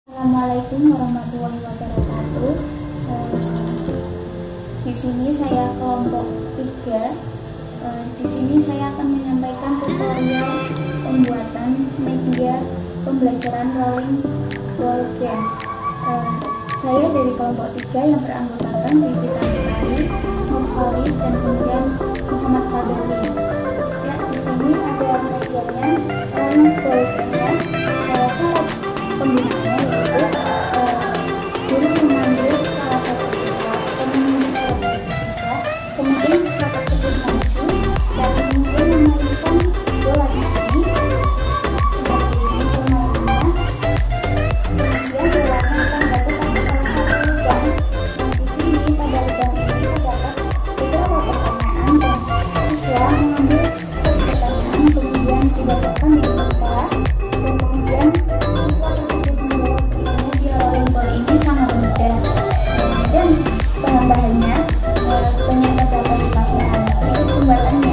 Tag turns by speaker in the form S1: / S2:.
S1: Assalamualaikum warahmatullahi wabarakatuh. Di sini saya kelompok 3. Di sini saya akan menyampaikan tutorial pembuatan media pembelajaran rolling ball game. Saya dari kelompok 3 yang beranggotakan Vivi, Mapel, dan kemudian Muhammad Fadli. Ya, di sini ada medianya rolling ball game. Cara penggunaannya yaitu guru memanggil salah satu siswa atau memanggil salah satu siswa, kemudian siswa tersebut maju dan kemudian memainkan bola di sini seperti ini permainannya. Kemudian bolanya akan jatuh pada salah satu lubang. Di sini pada lubang ini terdapat beberapa pertanyaan dan siswa mengambil satu pertanyaan kemudian dibacakan di depan kelas dan kemudian siswa tersebut menjawab. Media rolling ball ini sangat mudah dan bahan-bahannya banyak terdapat di pasaran. Berikut pembuatannya.